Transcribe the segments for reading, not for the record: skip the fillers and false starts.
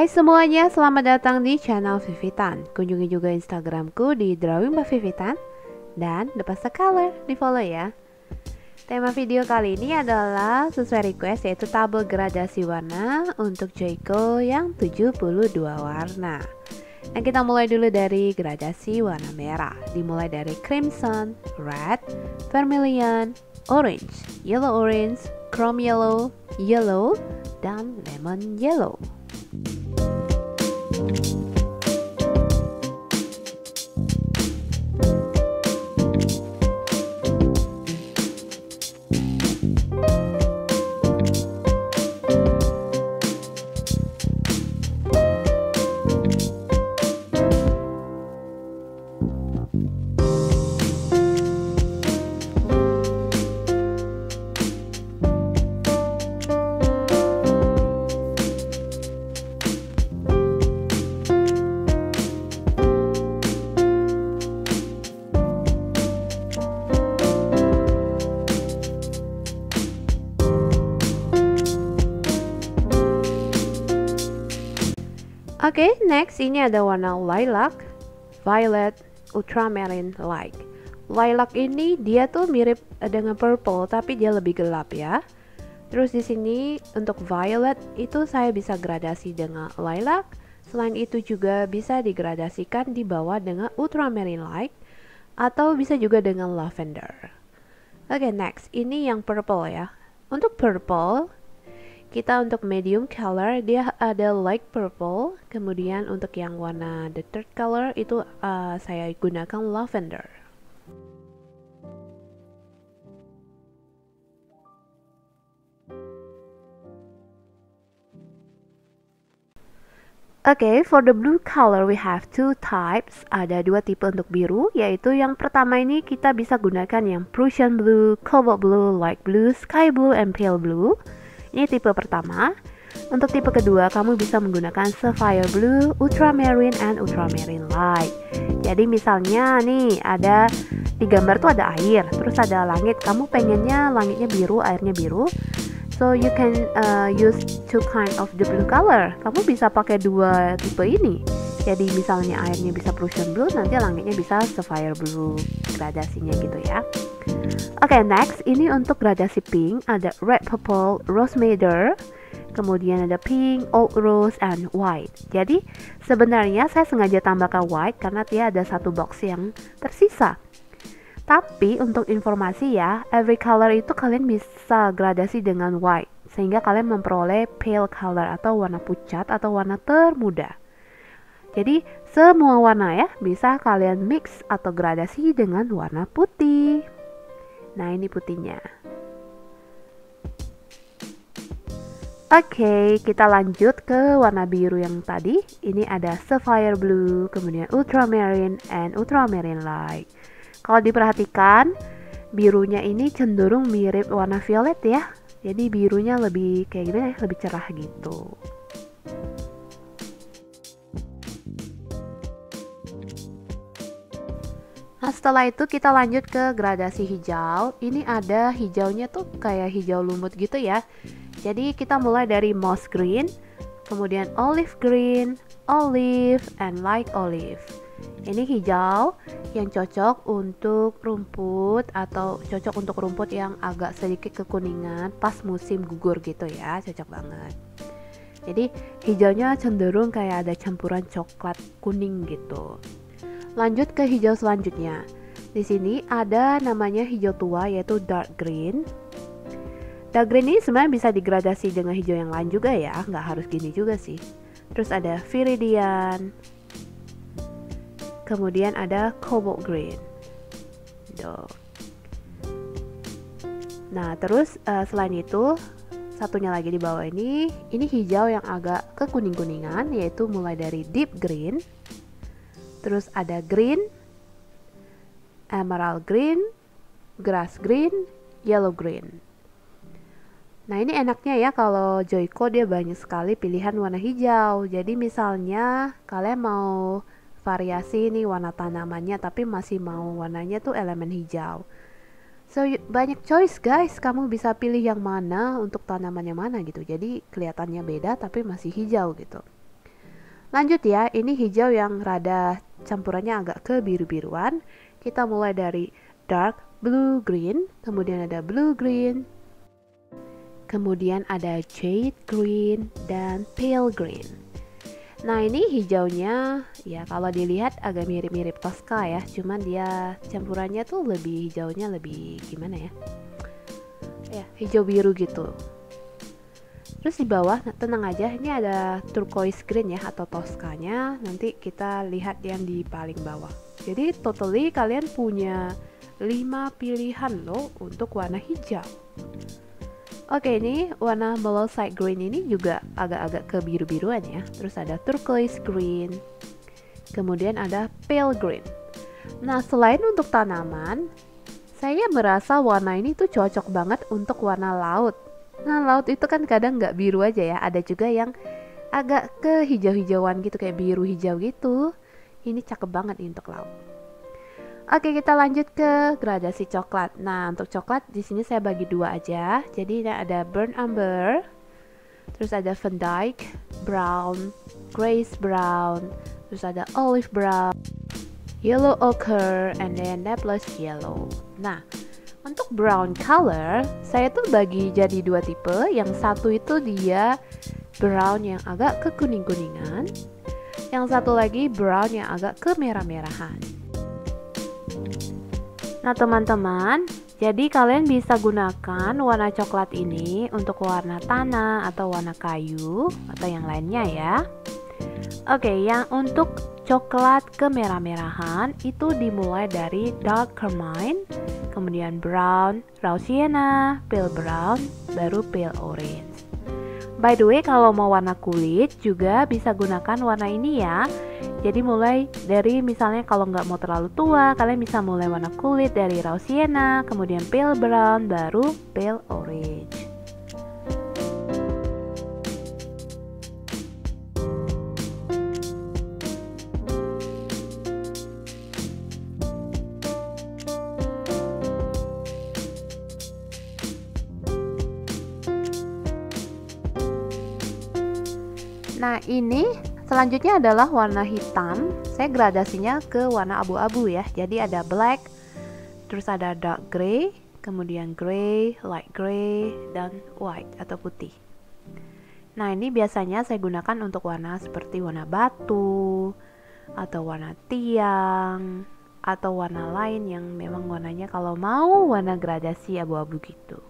Hai semuanya, selamat datang di channel Vivitan. Kunjungi juga Instagramku di Drawing by Vivitan dan The Pastel Color, di follow ya. Tema video kali ini adalah sesuai request, yaitu tabel gradasi warna untuk Joico yang 72 warna. Dan kita mulai dulu dari gradasi warna merah. Dimulai dari crimson, red, vermilion, orange, yellow orange, chrome yellow, yellow, dan lemon yellow. Oke, next ini ada warna lilac, violet, ultramarine light. Lilac ini dia tuh mirip dengan purple tapi dia lebih gelap ya. Terus di sini untuk violet itu saya bisa gradasi dengan lilac. Selain itu juga bisa digradasikan di bawah dengan ultramarine light atau bisa juga dengan lavender. Oke, next ini yang purple ya. Untuk purple kita untuk medium color dia ada light purple, kemudian untuk yang warna the third color itu saya gunakan lavender. Oke, for the blue color we have two types. Ada dua tipe untuk biru, yaitu yang pertama ini kita bisa gunakan yang Prussian blue, cobalt blue, light blue, sky blue, and pale blue. Ini tipe pertama. Untuk tipe kedua, kamu bisa menggunakan sapphire blue, ultramarine, and ultramarine light. Jadi misalnya nih, ada di gambar tuh ada air, terus ada langit. Kamu pengennya langitnya biru, airnya biru. So you can use two kind of the blue color. Kamu bisa pakai dua tipe ini. Jadi misalnya airnya bisa Prussian blue, nanti langitnya bisa sapphire blue, gradasinya gitu ya. Oke, next ini untuk gradasi pink ada red, purple, rose madder, kemudian ada pink, old rose, and white. Jadi sebenarnya saya sengaja tambahkan white karena dia ada satu box yang tersisa. Tapi untuk informasi ya, every color itu kalian bisa gradasi dengan white, sehingga kalian memperoleh pale color atau warna pucat atau warna termuda. Jadi semua warna ya bisa kalian mix atau gradasi dengan warna putih. Nah, ini putihnya. Oke, kita lanjut ke warna biru yang tadi. Ini ada sapphire blue, kemudian ultramarine, and ultramarine light. Kalau diperhatikan, birunya ini cenderung mirip warna violet ya. Jadi birunya lebih kayak gimana ya, lebih cerah gitu. Nah, setelah itu kita lanjut ke gradasi hijau. Ini ada hijaunya tuh kayak hijau lumut gitu ya. Jadi kita mulai dari moss green, kemudian olive green, olive, and light olive. Ini hijau yang cocok untuk rumput atau cocok untuk rumput yang agak sedikit kekuningan pas musim gugur gitu ya, cocok banget. Jadi hijaunya cenderung kayak ada campuran coklat kuning gitu. Lanjut ke hijau selanjutnya. Di sini ada namanya hijau tua yaitu dark green. Dark green ini sebenarnya bisa digradasi dengan hijau yang lain juga ya, nggak harus gini juga sih. Terus ada viridian. Kemudian ada cobalt green. Tuh. Nah, terus selain itu satunya lagi di bawah ini hijau yang agak kekuning-kuningan yaitu mulai dari deep green. Terus ada green, emerald green, grass green, yellow green. Nah, ini enaknya ya kalau Joico dia banyak sekali pilihan warna hijau. Jadi misalnya kalian mau variasi nih warna tanamannya tapi masih mau warnanya tuh elemen hijau. So banyak choice guys, kamu bisa pilih yang mana untuk tanaman yang mana gitu. Jadi kelihatannya beda tapi masih hijau gitu. Lanjut ya, ini hijau yang rada campurannya agak ke biru-biruan. Kita mulai dari dark blue green, kemudian ada blue green, kemudian ada jade green dan pale green. Nah ini hijaunya ya kalau dilihat agak mirip-mirip Tosca ya, cuman dia campurannya tuh lebih hijaunya lebih gimana ya? Ya hijau biru gitu. Terus di bawah tenang aja, ini ada turquoise green ya atau Toscanya. Nanti kita lihat yang di paling bawah. Jadi totally kalian punya 5 pilihan loh untuk warna hijau. Oke, ini warna Malachite green ini juga agak-agak ke biru-biruan ya. Terus ada turquoise green. Kemudian ada pale green. Nah, selain untuk tanaman, saya merasa warna ini tuh cocok banget untuk warna laut. Nah, laut itu kan kadang nggak biru aja ya, ada juga yang agak ke hijau-hijauan gitu, kayak biru hijau gitu. Ini cakep banget nih untuk laut. Oke, kita lanjut ke gradasi coklat. Nah, untuk coklat di sini saya bagi dua aja. Jadi ada burnt umber, terus ada Van Dyke brown, grace brown, terus ada olive brown, yellow ochre, and then Naples yellow. Nah, untuk brown color, saya tuh bagi jadi dua tipe. Yang satu itu dia brown yang agak ke kuning-kuningan. Yang satu lagi brown yang agak ke merah-merahan. Nah teman-teman, jadi kalian bisa gunakan warna coklat ini untuk warna tanah atau warna kayu atau yang lainnya ya. Oke, yang untuk coklat kemerah-merahan itu dimulai dari dark carmine, kemudian brown, raw sienna, pale brown, baru pale orange. By the way, kalau mau warna kulit juga bisa gunakan warna ini ya. Jadi mulai dari misalnya kalau nggak mau terlalu tua, kalian bisa mulai warna kulit dari raw sienna, kemudian pale brown, baru pale orange. Nah ini selanjutnya adalah warna hitam. Saya gradasinya ke warna abu-abu ya. Jadi ada black, terus ada dark gray, kemudian gray, light gray, dan white atau putih. Nah ini biasanya saya gunakan untuk warna seperti warna batu, atau warna tiang, atau warna lain yang memang warnanya kalau mau warna gradasi abu-abu gitu.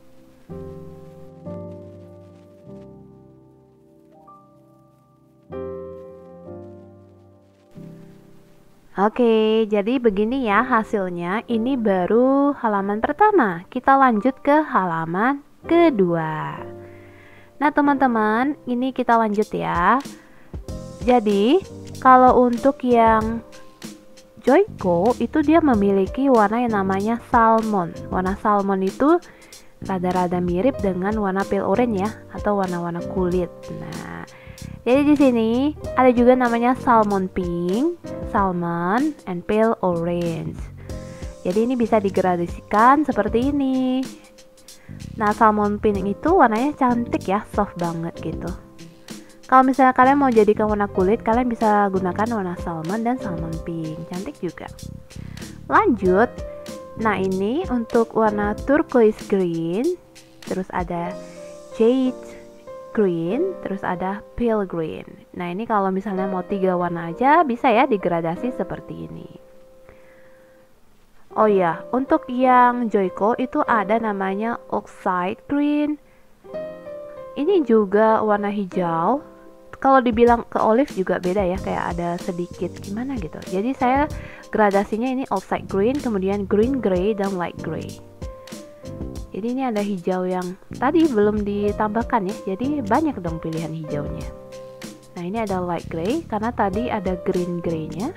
Oke, jadi begini ya hasilnya. Ini baru halaman pertama. Kita lanjut ke halaman kedua. Nah, teman-teman, ini kita lanjut ya. Jadi, kalau untuk yang Joico itu dia memiliki warna yang namanya salmon. Warna salmon itu rada-rada mirip dengan warna pale orange ya, atau warna-warna kulit. Nah, jadi di sini ada juga namanya salmon pink, salmon, and pale orange. Jadi ini bisa digradasikan seperti ini. Nah, salmon pink itu warnanya cantik ya, soft banget gitu. Kalau misalnya kalian mau jadikan warna kulit, kalian bisa gunakan warna salmon dan salmon pink. Cantik juga. Lanjut. Nah, ini untuk warna turquoise green, terus ada jade green, terus ada pale green. Nah ini kalau misalnya mau 3 warna aja bisa ya digradasi seperti ini. Oh ya, untuk yang Joico itu ada namanya oxide green. Ini juga warna hijau. Kalau dibilang ke olive juga beda ya, kayak ada sedikit gimana gitu. Jadi saya gradasinya ini oxide green, kemudian green gray dan light gray. Jadi ini ada hijau yang tadi belum ditambahkan ya, jadi banyak dong pilihan hijaunya. Nah ini ada light gray karena tadi ada green grey-nya.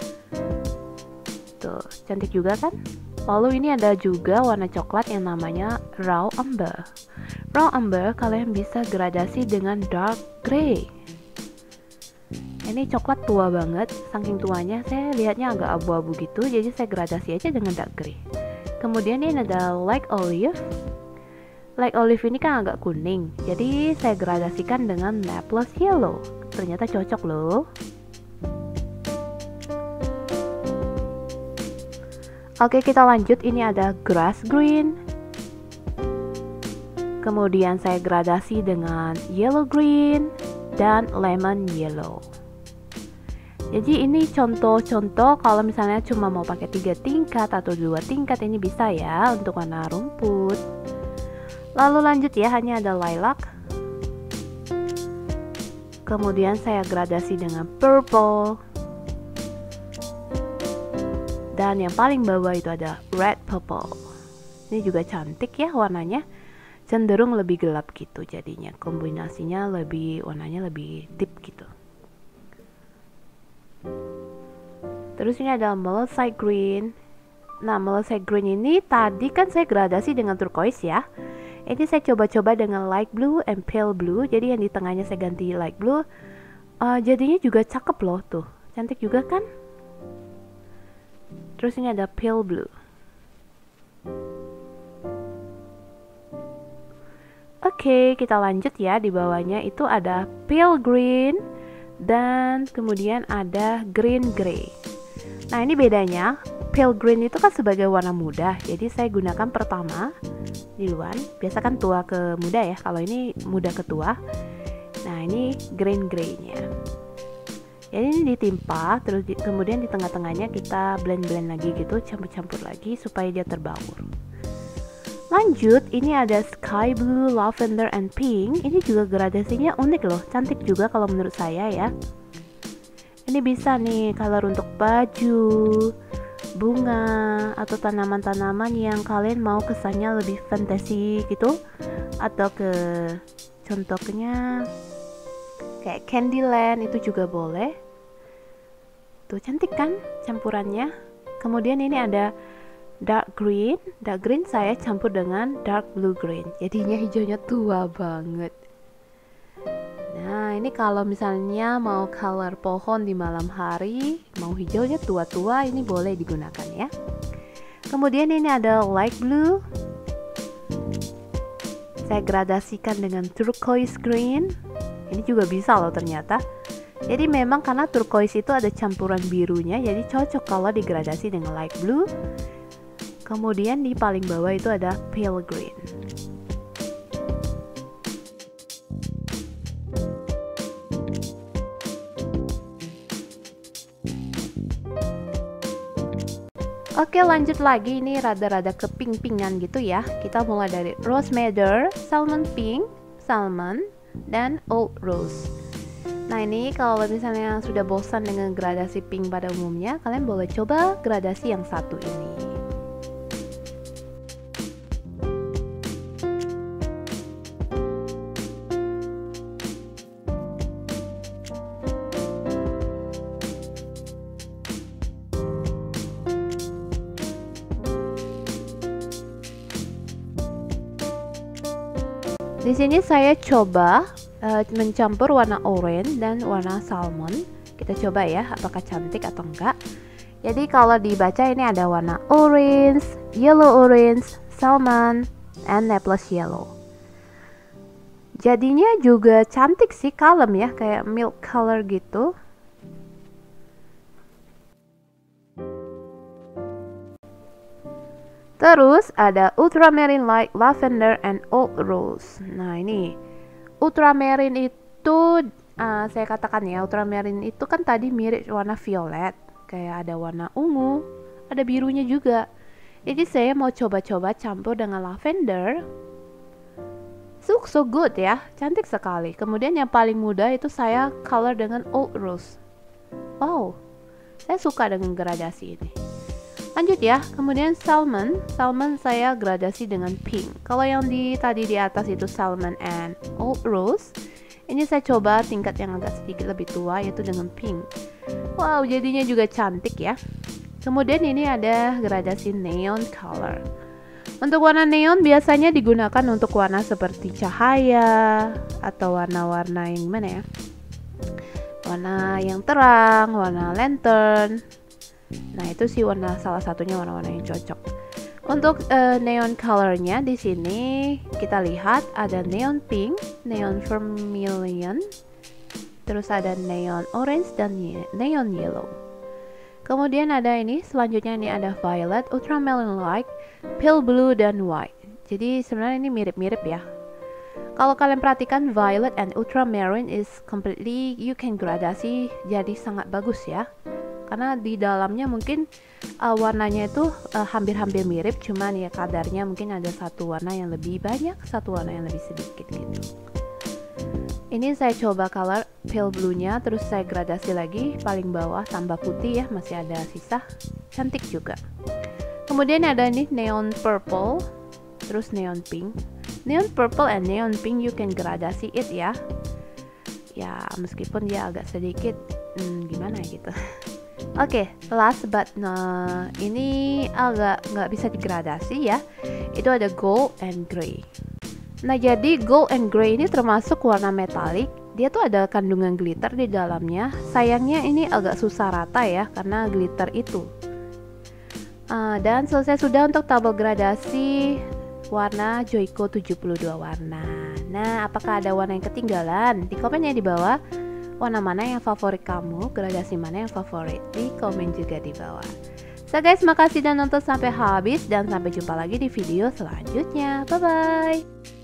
Tuh, cantik juga kan? Lalu ini ada juga warna coklat yang namanya raw umber. Raw umber kalian bisa gradasi dengan dark gray. Ini coklat tua banget, saking tuanya saya lihatnya agak abu-abu gitu, jadi saya gradasi aja dengan dark gray. Kemudian ini ada light olive. Light olive ini kan agak kuning, jadi saya gradasikan dengan Naples yellow. ternyata cocok loh. Oke, kita lanjut. Ini ada grass green. Kemudian saya gradasi dengan yellow green dan lemon yellow. Jadi ini contoh-contoh kalau misalnya cuma mau pakai 3 tingkat atau 2 tingkat, ini bisa ya untuk warna rumput. Lalu lanjut ya, hanya ada lilac. Kemudian saya gradasi dengan purple. Dan yang paling bawah itu ada red purple. Ini juga cantik ya warnanya. Cenderung lebih gelap gitu jadinya. Kombinasinya warnanya lebih deep gitu. Terus ini ada Malachite green. Nah, Malachite green ini tadi kan saya gradasi dengan turquoise ya. Ini saya coba-coba dengan light blue and pale blue. Jadi yang di tengahnya saya ganti light blue. Jadinya juga cakep loh tuh. Cantik juga kan? Terus ini ada pale blue. Oke, kita lanjut ya. Di bawahnya itu ada pale green dan kemudian ada green gray. Nah, ini bedanya. Pale green itu kan sebagai warna muda. Jadi saya gunakan pertama di luar. Biasa kan tua ke muda ya. Kalau ini muda ke tua. Nah, ini green gray-nya. Jadi ini ditimpa, terus kemudian di tengah-tengahnya kita blend-blend lagi gitu, campur-campur lagi supaya dia terbaur. Lanjut, ini ada sky blue, lavender, and pink. Ini juga gradasinya unik loh, cantik juga kalau menurut saya ya. Ini bisa nih color untuk baju, bunga, atau tanaman-tanaman yang kalian mau kesannya lebih fantasi gitu. Atau contohnya kayak Candyland itu juga boleh. Tuh cantik kan campurannya. Kemudian ini ada dark green. Dark green saya campur dengan dark blue green. Jadinya hijaunya tua banget. Nah, ini kalau misalnya mau color pohon di malam hari, mau hijaunya tua-tua, ini boleh digunakan ya. Kemudian ini ada light blue. Saya gradasikan dengan turquoise green. Ini juga bisa loh ternyata. Jadi memang karena turquoise itu ada campuran birunya, jadi cocok kalau digradasi dengan light blue. Kemudian di paling bawah itu ada pale green. Oke, lanjut lagi. Ini rada-rada ke pink-pinkan gitu ya. Kita mulai dari rose madder, salmon pink, salmon, dan old rose. Nah, ini kalau misalnya sudah bosan dengan gradasi pink pada umumnya, kalian boleh coba gradasi yang satu ini. Di sini saya coba mencampur warna oranye dan warna salmon. Kita coba ya apakah cantik atau enggak. Jadi kalau dibaca ini ada warna orange, yellow orange, salmon, and Naples yellow. Jadinya juga cantik sih, kalem ya, kayak milk color gitu. Terus ada ultramarine light, lavender, and old rose. Nah, ini ultramarine itu saya katakan ya, ultramarine itu kan tadi mirip warna violet, kayak ada warna ungu, ada birunya juga. Jadi saya mau coba-coba campur dengan lavender. So good ya, cantik sekali. Kemudian yang paling mudah itu saya color dengan old rose. Wow, saya suka dengan gradasi ini. Lanjut ya, kemudian salmon saya gradasi dengan pink. Kalau yang tadi di atas itu salmon and old rose, ini saya coba tingkat yang agak sedikit lebih tua, yaitu dengan pink. Wow, jadinya juga cantik ya. Kemudian ini ada gradasi neon color. Untuk warna neon biasanya digunakan untuk warna seperti cahaya atau warna-warna yang gimana ya, warna yang terang, warna lantern. Nah, itu sih salah satunya warna-warna yang cocok. Untuk neon colornya di sini kita lihat ada neon pink, neon vermilion, terus ada neon orange dan neon yellow. Kemudian ada ini, selanjutnya ini ada violet, ultramarine light, pale blue, dan white. Jadi sebenarnya ini mirip-mirip ya. Kalau kalian perhatikan, violet and ultramarine is completely, you can gradasi jadi sangat bagus ya. Karena di dalamnya mungkin warnanya itu hampir-hampir mirip, cuman ya kadarnya mungkin ada satu warna yang lebih banyak, satu warna yang lebih sedikit gitu. Ini saya coba color pale blue-nya, terus saya gradasi lagi paling bawah tambah putih ya, masih ada sisa. Cantik juga. Kemudian ada nih neon purple, terus neon pink. Neon purple and neon pink you can gradasi it ya. Ya meskipun dia agak sedikit gimana gitu. Oke, last but ini agak nggak bisa digradasi ya. Itu ada gold and gray. Nah jadi gold and gray ini termasuk warna metalik. Dia tuh ada kandungan glitter di dalamnya. Sayangnya ini agak susah rata ya karena glitter itu. Dan selesai sudah untuk tabel gradasi warna Joico 72 warna. Nah apakah ada warna yang ketinggalan? Di komen ya di bawah. Warna mana yang favorit kamu, gradasi mana yang favorit, di komen juga di bawah. So guys, makasih dan nonton sampai habis, dan sampai jumpa lagi di video selanjutnya. Bye bye.